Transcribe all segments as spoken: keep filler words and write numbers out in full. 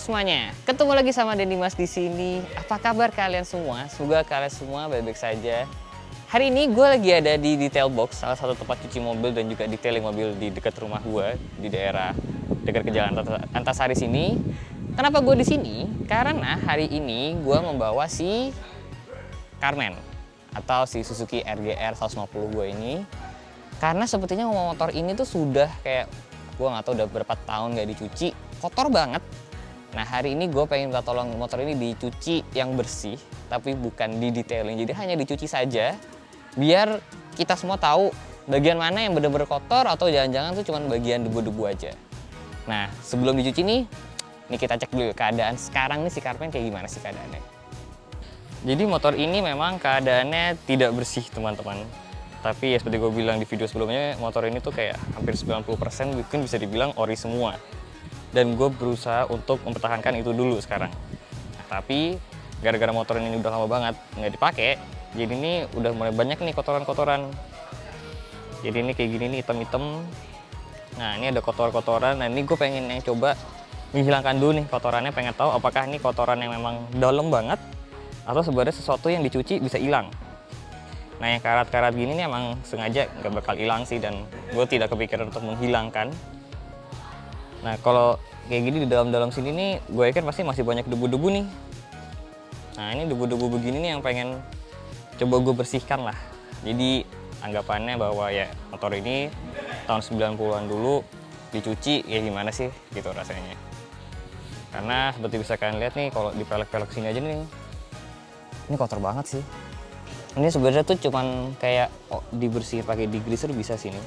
semuanya, ketemu lagi sama Denny Mas di sini. Apa kabar kalian semua? Semoga kalian semua baik-baik saja. Hari ini gue lagi ada di Detail Box, salah satu tempat cuci mobil dan juga detailing mobil di dekat rumah gue di daerah dekat ke Jalan Antasari sini. Kenapa gue di sini? Karena hari ini gue membawa si Carmen atau si Suzuki R G R seratus lima puluh gue ini. Karena sepertinya motor ini tuh sudah kayak gue nggak tahu udah berapa tahun gak dicuci, kotor banget. Nah hari ini gue pengen minta tolong motor ini dicuci yang bersih, tapi bukan di detailing, jadi hanya dicuci saja, biar kita semua tahu bagian mana yang benar-benar kotor atau jangan-jangan tuh cuma bagian debu-debu aja. Nah sebelum dicuci nih, nih kita cek dulu keadaan sekarang nih si Carmen kayak gimana sih keadaannya. Jadi motor ini memang keadaannya tidak bersih teman-teman. Tapi ya seperti gue bilang di video sebelumnya, motor ini tuh kayak hampir sembilan puluh persen mungkin bisa dibilang ori semua. Dan gue berusaha untuk mempertahankan itu dulu sekarang. Nah, tapi gara-gara motor ini udah lama banget nggak dipakai, jadi ini udah mulai banyak nih kotoran-kotoran. Jadi ini kayak gini nih hitam-hitam. Nah ini ada kotor-kotoran. Nah ini gue pengen yang coba menghilangkan dulu nih kotorannya. Pengen tahu apakah ini kotoran yang memang dalam banget atau sebenarnya sesuatu yang dicuci bisa hilang. Nah yang karat-karat gini nih emang sengaja nggak bakal hilang sih, dan gue tidak kepikiran untuk menghilangkan. Nah kalau kayak gini di dalam-dalam sini nih, gue yakin pasti masih banyak debu-debu nih. Nah ini debu-debu begini nih yang pengen coba gue bersihkan lah. Jadi anggapannya bahwa ya motor ini tahun sembilan puluhan dulu dicuci ya gimana sih gitu rasanya. Karena seperti bisa kalian lihat nih, kalau di pelek-pelek sini aja nih, ini kotor banget sih. Ini sebenarnya tuh cuman kayak oh, dibersihin pakai degreaser bisa sini.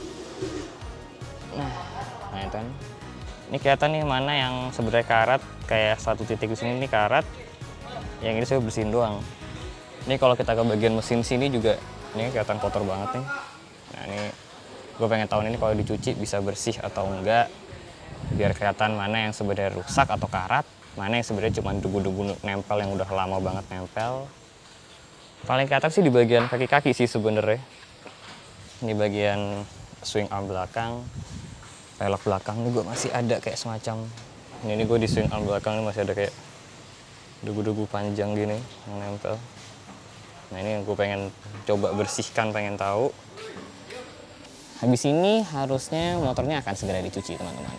Nah, nah itu kan. Ini kelihatan nih mana yang sebenarnya karat, kayak satu titik di sini ini karat. Yang ini saya bersihin doang. Ini kalau kita ke bagian mesin sini juga, ini kelihatan kotor banget nih. Nah ini gue pengen tahu ini kalau dicuci bisa bersih atau enggak, biar kelihatan mana yang sebenarnya rusak atau karat, mana yang sebenarnya cuma debu-debu nempel yang udah lama banget nempel. Paling kelihatan sih di bagian kaki-kaki sih sebenarnya. Ini bagian swing arm belakang. Pelek belakang ini gue masih ada kayak semacam, ini, ini gue di swing arm belakang ini masih ada kayak debu-debu panjang gini yang nempel. Nah ini yang gue pengen coba bersihkan, pengen tahu. Habis ini harusnya motornya akan segera dicuci teman-teman.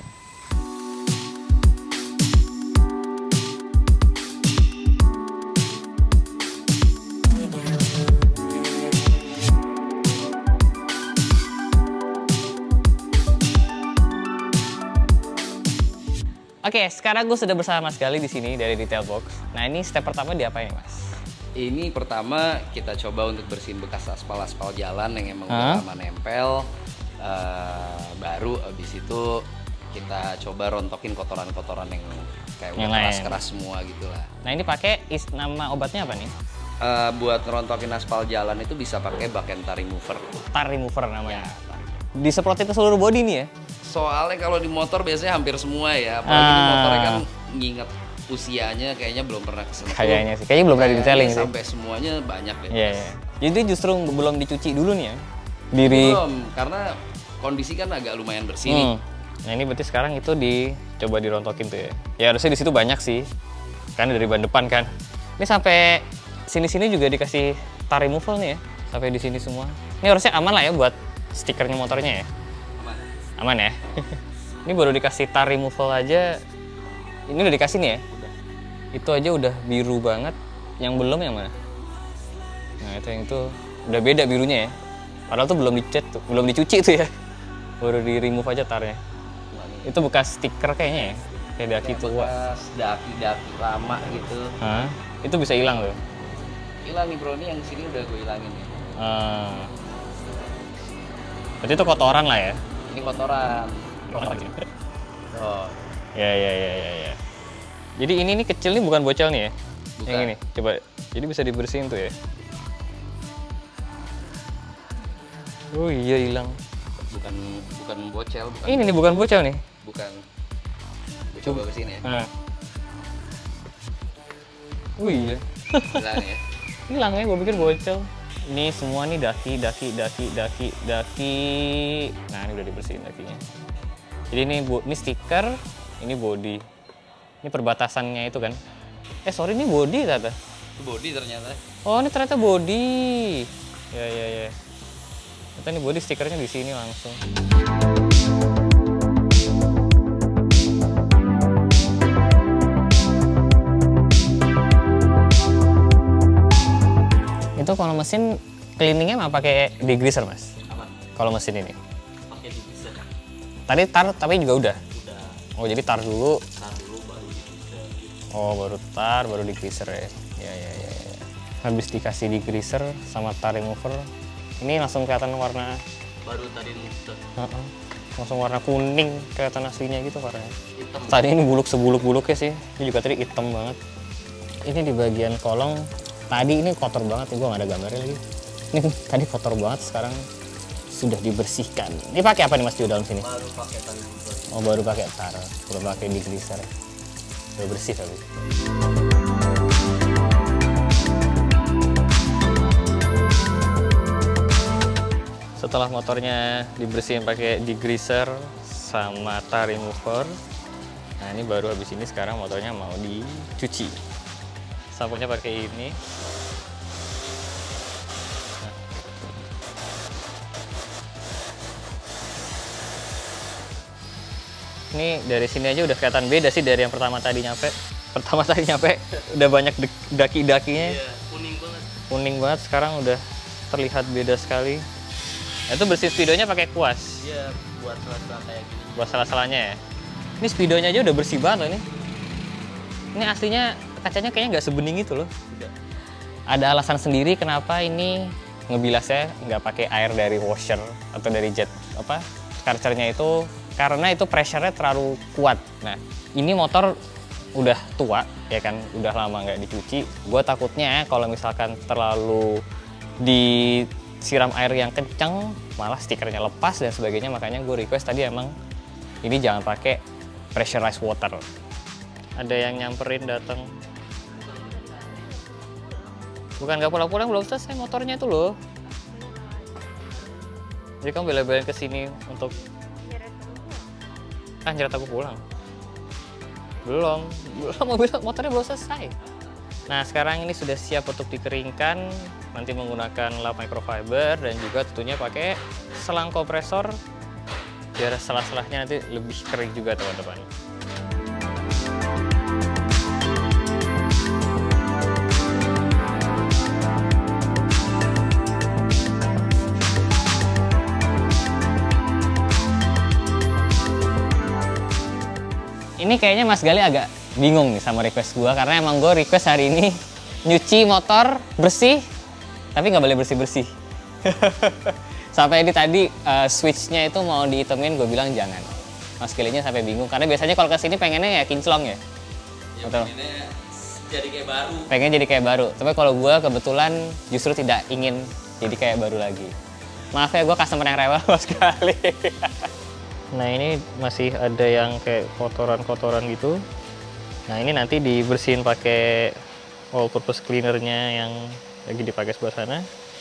Oke, sekarang gue sudah bersama Mas Gali di sini dari Detail Box. Nah, ini step pertama diapain, Mas? Ini pertama kita coba untuk bersihin bekas aspal-aspal jalan yang emang udah lama nempel. Uh, baru abis itu kita coba rontokin kotoran-kotoran yang kayak udah keras-keras semua gitu lah. Nah, ini pakai is nama obatnya apa nih? Uh, buat ngerontokin aspal jalan itu bisa pakai Bakenta Remover. Tar Remover namanya. Ya, disemprotin ke seluruh bodi nih ya? Soalnya kalau di motor biasanya hampir semua ya, apalagi ah. di motornya kan nginget usianya kayaknya belum pernah kesentuh. Kayaknya sih, kayaknya belum pernah detailing sih. Sampai semuanya banyak deh. Iya, iya. Jadi justru belum dicuci dulu nih ya? Diri. Belum, karena kondisi kan agak lumayan bersih nih. Hmm. Nah ini berarti sekarang itu dicoba dirontokin tuh ya? Ya harusnya di situ banyak sih, kan dari ban depan kan. Ini sampai sini-sini juga dikasih tar removal nih ya, sampai di sini semua. Ini harusnya aman lah ya buat stikernya motornya ya? Aman ya? Ini baru dikasih tar removal aja, ini udah dikasih nih ya? Udah. Itu aja udah biru banget, yang belum yang mana? Nah itu yang itu udah beda birunya ya? Padahal tuh belum dicat tuh, belum dicuci tuh ya? Baru di remove aja tarnya. Itu bekas stiker kayaknya ya? Kayak daki tua. Bekas daki-daki lama gitu. Hah? Itu bisa hilang tuh? Hilang nih bro, ini yang sini udah gue hilangin nih. Hmm. Berarti itu kotoran lah ya? Ini kotoran. Oh. Ya ya ya ya ya. Jadi ini nih kecil nih bukan bocel nih ya? Bukan. Yang ini. Coba. Jadi bisa dibersihin tuh ya. Oh iya hilang. Bukan bukan bocel, bukan. Ini nih bukan bocel nih. Bukan. Gue coba ke sini ya. Nah. Oh iya. Hilang ya. Hilang ya, gue pikir bocel. Ini semua nih daki, daki, daki, daki, daki. Nah ini udah dibersihin dakinya. Jadi ini, ini stiker, ini body. Ini perbatasannya itu kan. Eh sorry, ini body ternyata. Itu body ternyata. Oh ini ternyata body. Ya ya ya. Ternyata ini body, stikernya di sini langsung. Itu kalau mesin cleaningnya mah pakai degreaser mas? Apa? Kalau mesin ini? Pakai degreaser. Tadi tar tapi juga udah? Udah. Oh jadi tar dulu? Tar dulu baru degreaser. Oh baru tar, baru degreaser ya? Ya ya ya. ya. Habis dikasih degreaser sama tar remover, ini langsung kelihatan warna. Baru tadi nutup. Uh -uh. Langsung warna kuning, kelihatan aslinya gitu warnanya. Hitam. Tadi ini buluk sebuluk-buluknya sih, ini juga tadi hitam banget. Ini di bagian kolong, tadi ini kotor banget, nih gue nggak ada gambarnya lagi. Ini tadi kotor banget, sekarang sudah dibersihkan. Ini pakai apa nih mas di dalam sini? Baru pakai tali bubur. Oh baru pakai tar, belum pakai degreaser. Udah bersih tapi. Setelah motornya dibersihin pakai degreaser sama tar remover, nah ini baru habis ini sekarang motornya mau dicuci. Sampurnya pakai ini. Nah. Ini dari sini aja udah kelihatan beda sih dari yang pertama tadi nyampe. Pertama tadi nyampe udah banyak daki-dakinya. Iya, kuning banget. Kuning banget, sekarang udah terlihat beda sekali. Itu bersih speedonya pakai kuas. Iya, buat salah kayak gini. Buat salah-salahnya ya. Ini speedonya aja udah bersih banget loh ini. Ini aslinya kacanya kayaknya nggak sebening itu loh. Tidak. Ada alasan sendiri kenapa ini ngebilasnya nggak pakai air dari washer atau dari jet apa karcernya itu, karena itu pressure-nya terlalu kuat. Nah, ini motor udah tua ya kan, udah lama nggak dicuci. Gue takutnya kalau misalkan terlalu disiram air yang kencang, malah stikernya lepas dan sebagainya. Makanya gue request tadi emang ini jangan pakai pressurized water. Ada yang nyamperin datang. Bukan nggak pulang-pulang, belum selesai motornya itu loh. Jadi kamu bela-belain kesini untuk kan cerita aku pulang. Belum, belum mobil motornya belum selesai. Nah sekarang ini sudah siap untuk dikeringkan, nanti menggunakan lap microfiber dan juga tentunya pakai selang kompresor biar selah-selahnya nanti lebih kering juga teman-teman. Ini kayaknya Mas Gali agak bingung nih sama request gua, karena emang gue request hari ini nyuci motor bersih, tapi nggak boleh bersih-bersih. Sampai ini tadi uh, switchnya itu mau dihitemin, gue bilang jangan. Mas Gali-nya sampai bingung, karena biasanya kalau kesini pengennya ya kinclong ya. Ya pengennya jadi kayak baru. Pengen jadi kayak baru, tapi kalau gue kebetulan justru tidak ingin jadi kayak baru lagi. Maaf ya, gue customer yang rewel Mas Gali. Nah ini masih ada yang kayak kotoran-kotoran gitu. Nah ini nanti dibersihin pakai all purpose cleanernya yang lagi dipakai sebelah sana.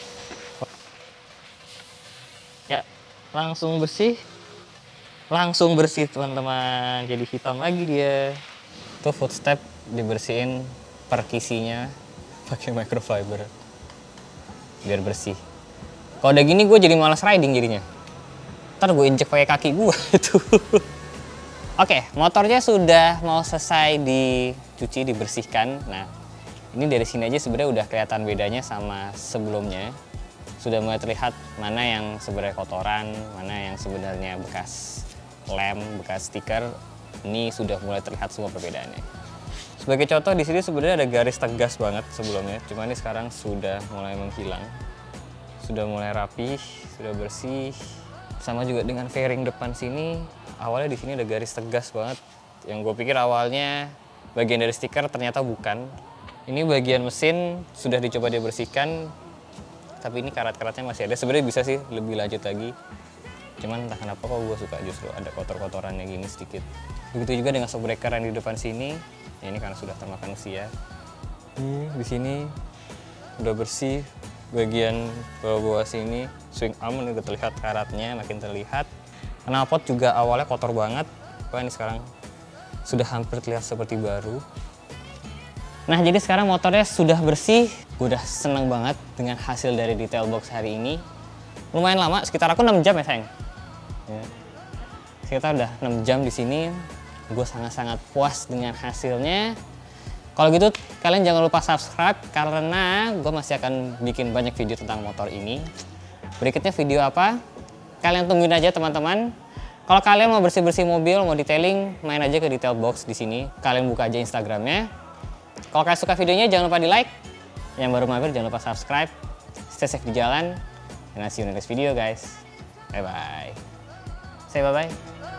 Ya langsung bersih, langsung bersih teman-teman. Jadi hitam lagi dia. Itu footstep dibersihin per kisinya pakai microfiber biar bersih. Kalau udah gini gue jadi malas riding jadinya. Ntar gue injek pakai kaki gue itu. Oke, motornya sudah mau selesai dicuci, dibersihkan. Nah, ini dari sini aja sebenarnya udah kelihatan bedanya sama sebelumnya. Sudah mulai terlihat mana yang sebenarnya kotoran, mana yang sebenarnya bekas lem, bekas stiker. Ini sudah mulai terlihat semua perbedaannya. Sebagai contoh di sini sebenarnya ada garis tegas banget sebelumnya, cuma ini sekarang sudah mulai menghilang. Sudah mulai rapi, sudah bersih. Sama juga dengan fairing depan sini, awalnya di sini ada garis tegas banget. Yang gue pikir awalnya bagian dari stiker, ternyata bukan. Ini bagian mesin sudah dicoba dibersihkan, tapi ini karat-karatnya masih ada. Sebenarnya bisa sih lebih lanjut lagi. Cuman entah kenapa kok gue suka justru ada kotor-kotorannya gini sedikit. Begitu juga dengan shock breaker yang di depan sini. Ya, ini karena sudah termakan usia. Ini di sini udah bersih. Bagian bawah-bawah sini swing arm ini udah terlihat karatnya, makin terlihat. Knalpot juga awalnya kotor banget, wah ini sekarang sudah hampir terlihat seperti baru. Nah, jadi sekarang motornya sudah bersih. Gue udah seneng banget dengan hasil dari detail box hari ini. Lumayan lama, sekitar aku enam jam ya sayang. Ya. Sekitar udah enam jam di sini. Gue sangat-sangat puas dengan hasilnya. Kalau gitu kalian jangan lupa subscribe karena gue masih akan bikin banyak video tentang motor ini. Berikutnya video apa? Kalian tungguin aja teman-teman. Kalau kalian mau bersih-bersih mobil, mau detailing, main aja ke detail box di sini. Kalian buka aja Instagramnya. Kalau kalian suka videonya jangan lupa di like. Yang baru mampir jangan lupa subscribe. Stay safe di jalan. And I'll see you in the next video guys. Bye bye. Say bye bye.